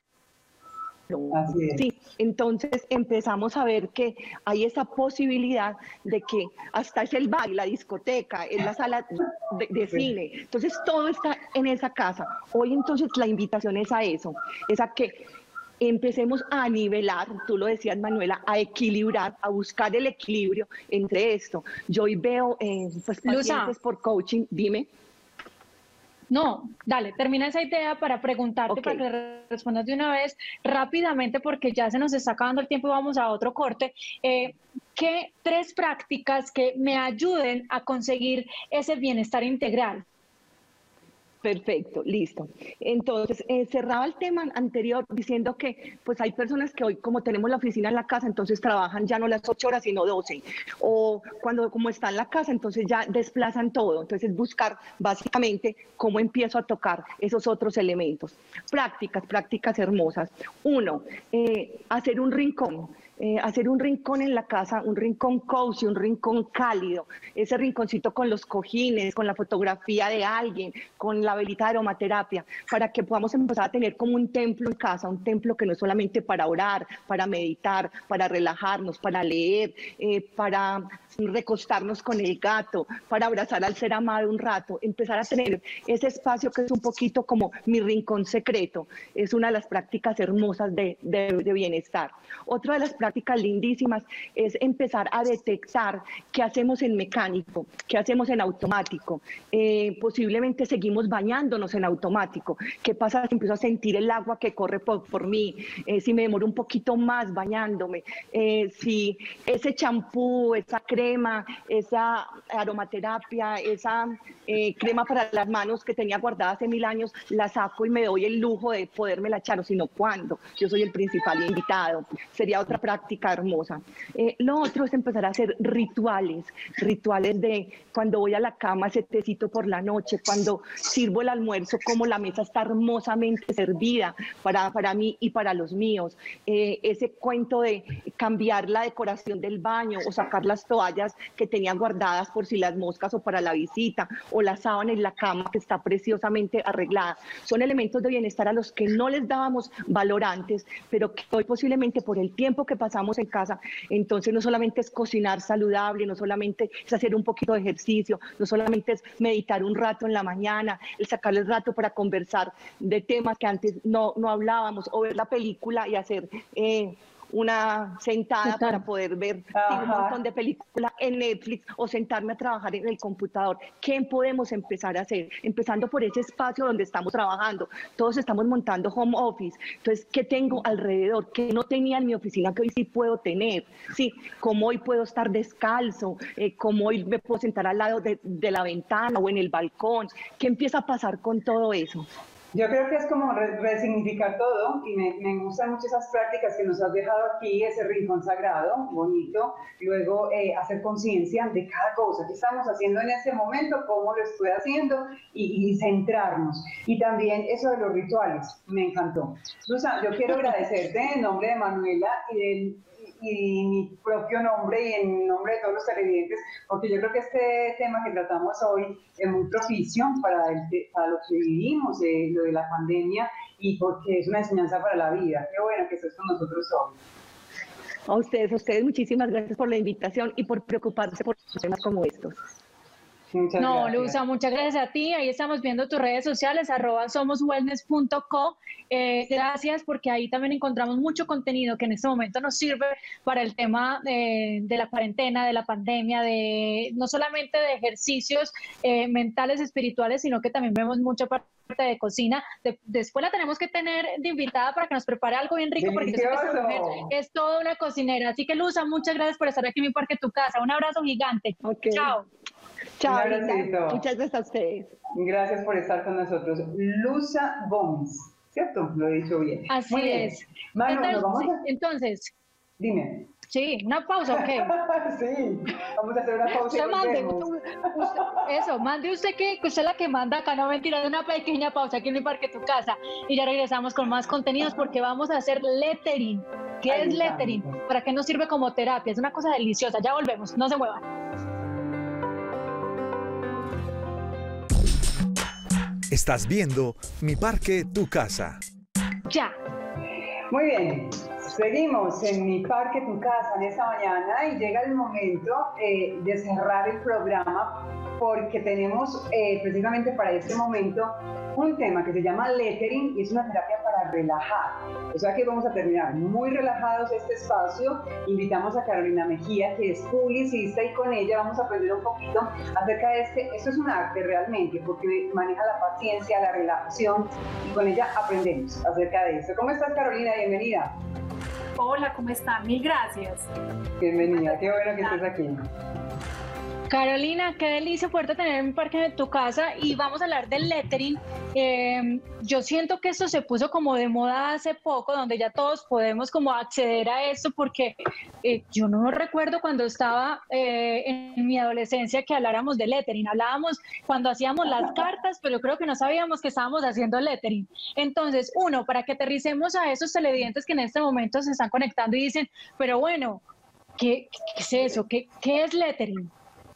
Así es. Sí, entonces empezamos a ver que hay esa posibilidad de que hasta es el bar, la discoteca, es la sala de, de cine, entonces todo está en esa casa. Hoy entonces la invitación es a eso, es a que empecemos a nivelar, tú lo decías, Manuela, a equilibrar, a buscar el equilibrio entre esto. Yo hoy veo eh, pues, pacientes Luza. por coaching, dime. No, dale, termina esa idea para preguntarte, Okay. para que le respondas de una vez rápidamente, porque ya se nos está acabando el tiempo y vamos a otro corte. Eh, ¿Qué tres prácticas que me ayuden a conseguir ese bienestar integral? Perfecto, listo. Entonces, eh, cerraba el tema anterior diciendo que pues hay personas que hoy, como tenemos la oficina en la casa, entonces trabajan ya no las ocho horas, sino doce. O cuando como está en la casa, entonces ya desplazan todo. Entonces, buscar básicamente cómo empiezo a tocar esos otros elementos. Prácticas, prácticas hermosas. Uno, eh, hacer un rincón. Eh, hacer un rincón en la casa, un rincón cozy, un rincón cálido, ese rinconcito con los cojines, con la fotografía de alguien, con la velita de aromaterapia, para que podamos empezar a tener como un templo en casa, un templo que no es solamente para orar, para meditar, para relajarnos, para leer, eh, para recostarnos con el gato, para abrazar al ser amado un rato, empezar a tener ese espacio que es un poquito como mi rincón secreto, es una de las prácticas hermosas de, de, de bienestar. Otra de las prácticas lindísimas es empezar a detectar qué hacemos en mecánico, qué hacemos en automático. Eh, posiblemente seguimos bañándonos en automático. ¿Qué pasa si empiezo a sentir el agua que corre por, por mí? Eh, si me demoro un poquito más bañándome, eh, si ese champú, esa crema, esa aromaterapia, esa eh, crema para las manos que tenía guardada hace mil años, la saco y me doy el lujo de podérmela echar, o si no, ¿cuándo? Yo soy el principal invitado. Sería otra práctica hermosa. Eh, lo otro es empezar a hacer rituales, rituales de cuando voy a la cama, ese tecito por la noche, cuando sirvo el almuerzo, como la mesa está hermosamente servida para, para mí y para los míos. Eh, ese cuento de cambiar la decoración del baño o sacar las toallas que tenían guardadas por si las moscas o para la visita, o la sábana en la cama que está preciosamente arreglada. Son elementos de bienestar a los que no les dábamos valor antes, pero que hoy posiblemente por el tiempo que pasamos en casa, entonces no solamente es cocinar saludable, no solamente es hacer un poquito de ejercicio, no solamente es meditar un rato en la mañana, el sacarle el rato para conversar de temas que antes no, no hablábamos, o ver la película y hacer eh, una sentada Total. para poder ver un montón de películas en Netflix, o sentarme a trabajar en el computador. ¿Qué podemos empezar a hacer? Empezando por ese espacio donde estamos trabajando. Todos estamos montando home office. Entonces, ¿qué tengo alrededor? ¿Qué no tenía en mi oficina que hoy sí puedo tener? Sí, ¿cómo hoy puedo estar descalzo? Eh, ¿Cómo hoy me puedo sentar al lado de, de la ventana o en el balcón? ¿Qué empieza a pasar con todo eso? Yo creo que es como re resignificar todo, y me, me gustan mucho esas prácticas que nos has dejado aquí, ese rincón sagrado, bonito, luego eh, hacer conciencia de cada cosa que estamos haciendo en ese momento, cómo lo estoy haciendo, y, y centrarnos. Y también eso de los rituales, me encantó. Luza, yo quiero agradecerte en nombre de Manuela y del y mi propio nombre y en nombre de todos los televidentes, porque yo creo que este tema que tratamos hoy es muy propicio para, el, para lo que vivimos, eh, lo de la pandemia, y porque es una enseñanza para la vida. Qué bueno que estés con nosotros hoy. A ustedes, a ustedes muchísimas gracias por la invitación y por preocuparse por temas como estos. Muchas no, gracias. Luza, muchas gracias a ti. Ahí estamos viendo tus redes sociales, arroba somos wellness punto co. Eh, gracias, porque ahí también encontramos mucho contenido que en este momento nos sirve para el tema de, de la cuarentena, de la pandemia, de no solamente de ejercicios eh, mentales, espirituales, sino que también vemos mucha parte de cocina. De, después la tenemos que tener de invitada para que nos prepare algo bien rico, porque yo sé que esta mujer es toda una cocinera. Así que, Luza, muchas gracias por estar aquí en Mi Parque Tu Casa. Un abrazo gigante. Okay. Chao. Chao, muchas gracias a ustedes. Gracias por estar con nosotros. Luza Gómez, ¿cierto? Lo he dicho bien. Así Muy es. Bien. Manu, entonces, ¿nos vamos a... entonces, dime. Sí, una pausa, ¿ok? Sí, vamos a hacer una pausa. Usted mande, usted, usted, eso, mande usted que, que usted es la que manda acá, no mentira, de una pequeña pausa aquí en Mi Parque Tu Casa. Y ya regresamos con más contenidos porque vamos a hacer lettering. ¿Qué Ahí es está. lettering? ¿Para qué nos sirve como terapia? Es una cosa deliciosa. Ya volvemos, no se muevan. Estás viendo Mi Parque Tu Casa. Ya. Muy bien. Seguimos en Mi Parque Tu Casa en esta mañana y llega el momento eh, de cerrar el programa, porque tenemos eh, precisamente para este momento un tema que se llama lettering y es una terapia para relajar. O sea que vamos a terminar muy relajados este espacio. Invitamos a Carolina Mejía, que es publicista, y con ella vamos a aprender un poquito acerca de este. Esto es un arte realmente, porque maneja la paciencia, la relajación, y con ella aprendemos acerca de esto. ¿Cómo estás, Carolina? Bienvenida. Hola, ¿cómo están? Mil gracias. Bienvenida, qué bueno que estés aquí. Carolina, qué delicia poderte tener en mi parque en tu casa y vamos a hablar del lettering. Eh, yo siento que esto se puso como de moda hace poco, donde ya todos podemos como acceder a esto, porque eh, yo no recuerdo cuando estaba eh, en mi adolescencia que habláramos de lettering. Hablábamos cuando hacíamos las cartas, pero yo creo que no sabíamos que estábamos haciendo lettering. Entonces, uno, para que aterricemos a esos televidentes que en este momento se están conectando y dicen, pero bueno, ¿qué, qué es eso? ¿Qué, qué es lettering?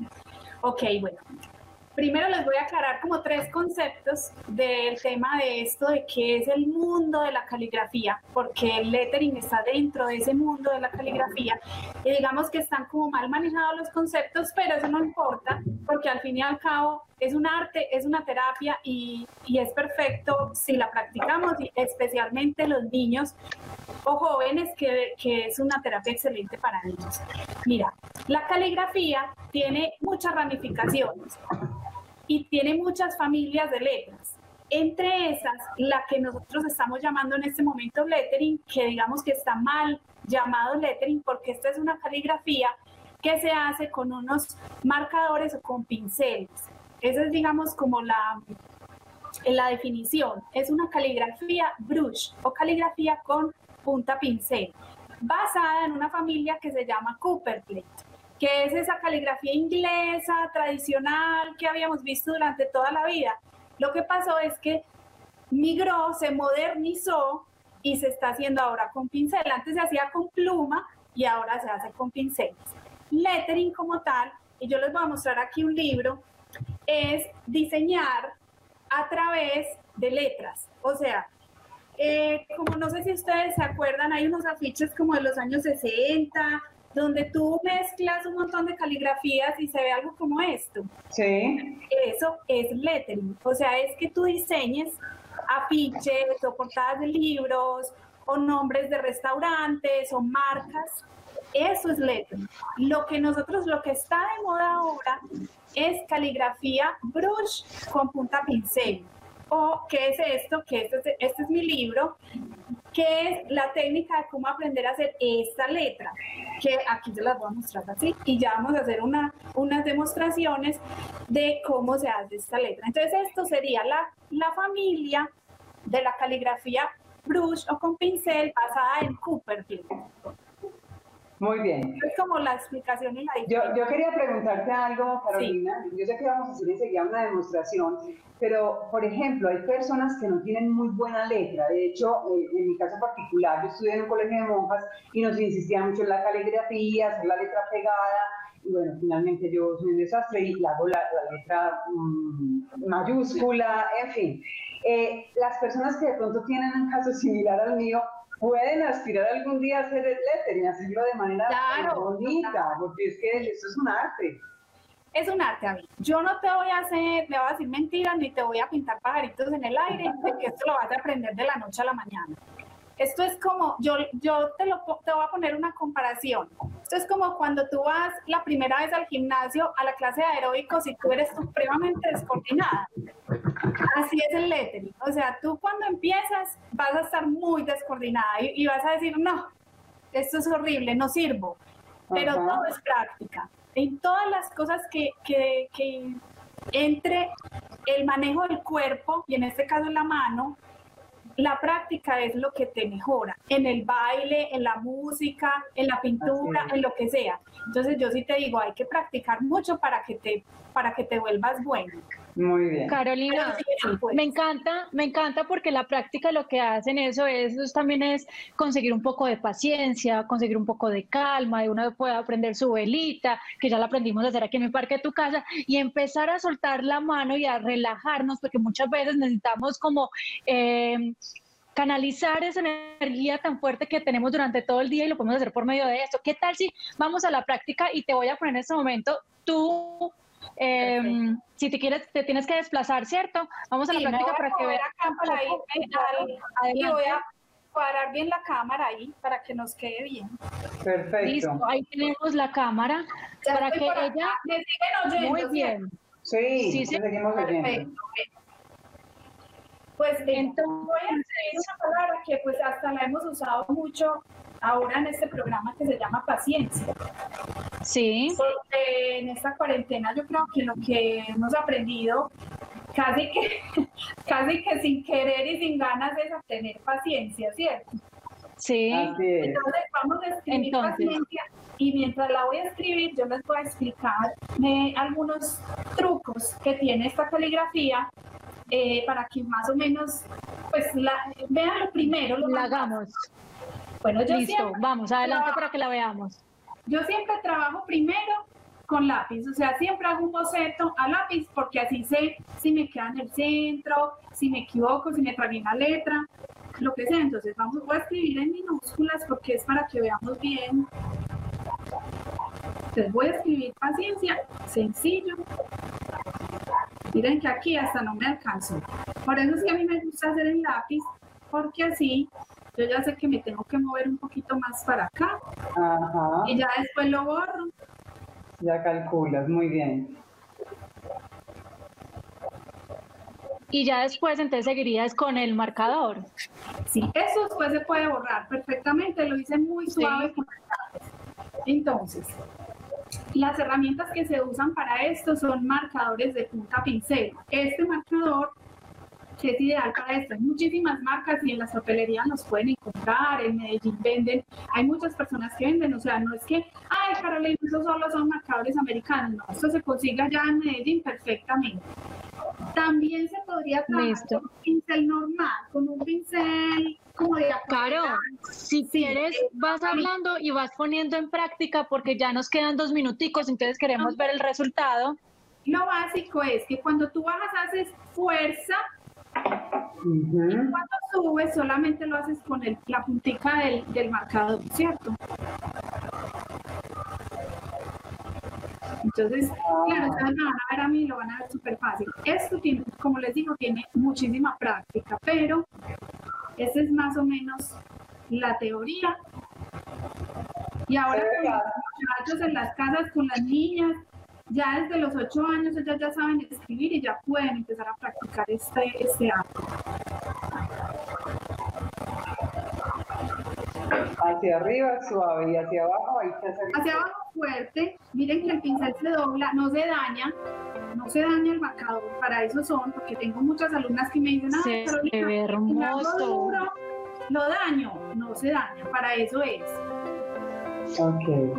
Ok, bueno. Primero les voy a aclarar como tres conceptos del tema de esto, de qué es el mundo de la caligrafía, porque el lettering está dentro de ese mundo de la caligrafía y digamos que están como mal manejados los conceptos, pero eso no importa, porque al fin y al cabo es un arte, es una terapia y, y es perfecto si la practicamos, y especialmente los niños o jóvenes, que, que es una terapia excelente para ellos. Mira, la caligrafía tiene muchas ramificaciones y tiene muchas familias de letras. Entre esas, la que nosotros estamos llamando en este momento lettering, que digamos que está mal llamado lettering porque esta es una caligrafía que se hace con unos marcadores o con pinceles. Esa es, digamos, como la, la definición. Es una caligrafía brush o caligrafía con punta pincel, basada en una familia que se llama Copperplate, que es esa caligrafía inglesa tradicional que habíamos visto durante toda la vida. Lo que pasó es que migró, se modernizó y se está haciendo ahora con pincel. Antes se hacía con pluma y ahora se hace con pinceles. Lettering como tal, y yo les voy a mostrar aquí un libro, es diseñar a través de letras. O sea, eh, como no sé si ustedes se acuerdan, hay unos afiches como de los años sesenta, donde tú mezclas un montón de caligrafías y se ve algo como esto. Sí. Eso es lettering. O sea, es que tú diseñes afiches o portadas de libros o nombres de restaurantes o marcas. Eso es lettering. Lo que nosotros, lo que está de moda ahora es caligrafía brush con punta pincel. O, ¿qué es esto? Que este es, este es mi libro, que es la técnica de cómo aprender a hacer esta letra, que aquí se las voy a mostrar así, y ya vamos a hacer una, unas demostraciones de cómo se hace esta letra. Entonces esto sería la, la familia de la caligrafía brush o con pincel basada en Copperplate. Muy bien. Es como la explicación y la yo, yo quería preguntarte algo, Carolina. Sí. Yo sé que vamos a hacer enseguida una demostración, pero, por ejemplo, hay personas que no tienen muy buena letra. De hecho, eh, en mi caso particular, yo estudié en un colegio de monjas y nos insistían mucho en la caligrafía, hacer la letra pegada. Y bueno, finalmente yo soy un desastre y hago la, la letra mmm, mayúscula, en fin. Eh, las personas que de pronto tienen un caso similar al mío, pueden aspirar algún día a hacer el lettering, hacerlo de manera claro, bonita, claro. Porque es que esto es un arte. Es un arte, a mí. Yo no te voy a hacer, le voy a decir mentiras, ni te voy a pintar pajaritos en el aire, porque esto lo vas a aprender de la noche a la mañana. Esto es como, yo, yo te, lo, te voy a poner una comparación. Esto es como cuando tú vas la primera vez al gimnasio, a la clase de aeróbicos, y tú eres supremamente descoordinada. Así es el lettering. O sea, tú cuando empiezas vas a estar muy descoordinada y, y vas a decir, no, esto es horrible, no sirvo. Pero uh-huh. todo es práctica. En todas las cosas que, que, que entre el manejo del cuerpo, y en este caso en la mano, la práctica es lo que te mejora, en el baile, en la música, en la pintura, en lo que sea. Entonces yo sí te digo, hay que practicar mucho para que te, para que te vuelvas bueno. Muy bien. Carolina, sí, sí, pues. me encanta, me encanta porque la práctica lo que hacen eso es, eso también es conseguir un poco de paciencia, conseguir un poco de calma, y uno puede aprender su velita, que ya la aprendimos a hacer aquí en mi parque de tu casa, y empezar a soltar la mano y a relajarnos, porque muchas veces necesitamos como eh, canalizar esa energía tan fuerte que tenemos durante todo el día, y lo podemos hacer por medio de esto. ¿Qué tal si vamos a la práctica y te voy a poner en este momento tú? Eh, si te quieres, te tienes que desplazar, ¿cierto? Vamos a la sí, práctica para que veas. Y voy a cuadrar bien la cámara ahí para que nos quede bien. Perfecto. Listo, ahí tenemos la cámara ya para que ella. Acá. Me siguen oyendo. Muy bien. Sí, sí, sí. Seguimos oyendo. Pues entonces voy a decir una palabra que pues hasta la hemos usado mucho ahora en este programa que se llama Paciencia. Sí. Porque en esta cuarentena yo creo que lo que hemos aprendido casi que, casi que sin querer y sin ganas es a tener paciencia, ¿cierto? Sí. Entonces vamos a escribir Entonces. paciencia y mientras la voy a escribir yo les voy a explicar eh, algunos trucos que tiene esta caligrafía eh, para que más o menos pues la, vean lo primero. Lo la hagamos. Bueno, yo Listo, siempre vamos, adelante trabajo, para que la veamos. Yo siempre trabajo primero con lápiz, o sea, siempre hago un boceto a lápiz porque así sé si me queda en el centro, si me equivoco, si me tragué una letra, lo que sea. Entonces vamos, voy a escribir en minúsculas porque es para que veamos bien. Entonces voy a escribir paciencia, sencillo. Miren que aquí hasta no me alcanzó. Por eso es que a mí me gusta hacer en lápiz, porque así yo ya sé que me tengo que mover un poquito más para acá. Ajá. Y ya después lo borro. Ya calculas, muy bien. Y ya después entonces seguirías con el marcador. Sí, eso después se puede borrar perfectamente, lo hice muy suave. Sí. Entonces, las herramientas que se usan para esto son marcadores de punta pincel. Este marcador que es ideal para esto. Hay muchísimas marcas y en las papelerías los pueden encontrar, en Medellín venden, hay muchas personas que venden, o sea, no es que, ay, Carolina, esos solo son marcadores americanos, no, esto se consigue allá en Medellín perfectamente. También se podría trabajar con un pincel normal, con un pincel como de Claro, si sí, quieres vas hablando y vas poniendo en práctica porque ya nos quedan dos minuticos, entonces queremos ver el resultado. Lo básico es que cuando tú bajas haces fuerza. Uh-huh. Y cuando subes solamente lo haces con el, la puntica del, del marcador, ¿cierto? Entonces, claro, ustedes me van a ver a mí, lo van a ver súper fácil. Esto tiene, como les digo, tiene muchísima práctica, pero esa es más o menos la teoría. Y ahora con los muchachos en las casas, con las niñas, ya desde los ocho años ellas ya saben escribir y ya pueden empezar a practicar este, este arte. Hacia arriba suave y hacia abajo hay que hacer... Hacia abajo fuerte. Miren que el pincel se dobla, no se daña, no se daña el marcador. Para eso son, porque tengo muchas alumnas que me dicen, ah, se Carolina, ve hermoso. Duro, lo daño, no se daña, para eso es. Ok.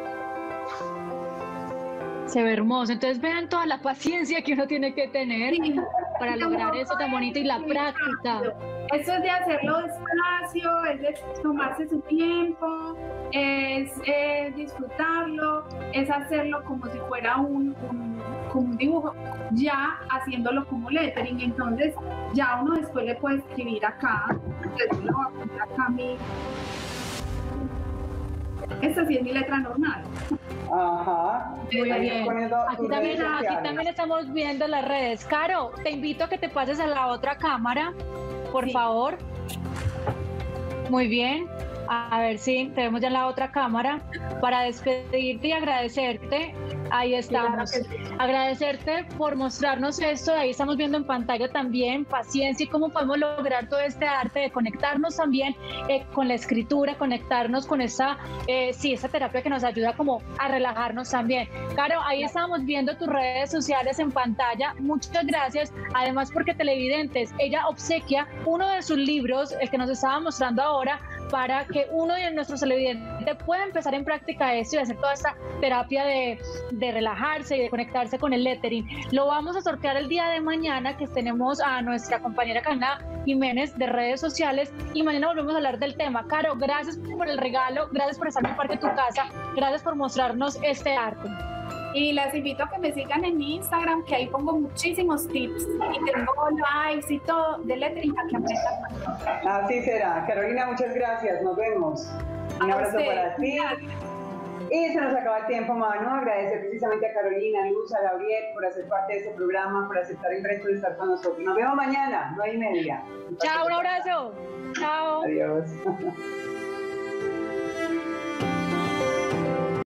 Se ve hermoso. Entonces vean toda la paciencia que uno tiene que tener sí, para lograr eso tan bonito y la práctica. Eso es de hacerlo despacio, es de tomarse su tiempo, es, es disfrutarlo, es hacerlo como si fuera un, un, como un dibujo, ya haciéndolo como lettering. Entonces ya uno después le puede escribir acá, entonces lo voy a poner acá mi... Esta sí es mi letra normal. Ajá. Muy bien. Aquí también, aquí también estamos viendo las redes. Caro, te invito a que te pases a la otra cámara, por sí. favor. Muy bien. A ver si te vemos ya en la otra cámara para despedirte y agradecerte. Ahí estamos. Claro sí. Agradecerte por mostrarnos esto. Ahí estamos viendo en pantalla también paciencia y cómo podemos lograr todo este arte de conectarnos también eh, con la escritura, conectarnos con esa, eh, sí, esa terapia que nos ayuda como a relajarnos también. Caro, ahí estábamos viendo tus redes sociales en pantalla. Muchas gracias. Además, porque Televidentes, ella obsequia uno de sus libros, el que nos estaba mostrando ahora, para que uno de nuestros televidentes pueda empezar en práctica esto y hacer toda esta terapia de, de relajarse y de conectarse con el lettering. Lo vamos a sortear el día de mañana, que tenemos a nuestra compañera Carolina Jiménez de redes sociales, y mañana volvemos a hablar del tema. Caro, gracias por el regalo, gracias por estar en Parque Tu Casa, gracias por mostrarnos este arte. Y las invito a que me sigan en mi Instagram, que ahí pongo muchísimos tips y tengo lives y todo de lettering para que aprendan. Así será. Carolina, muchas gracias. Nos vemos. Un a abrazo usted. para ti. Y se nos acaba el tiempo, Manu. Agradecer precisamente a Carolina, a Luz, a Gabriel por hacer parte de este programa, por aceptar el reto de estar con nosotros. Nos vemos mañana, nueve y media. Chao, un abrazo. Chao. Adiós.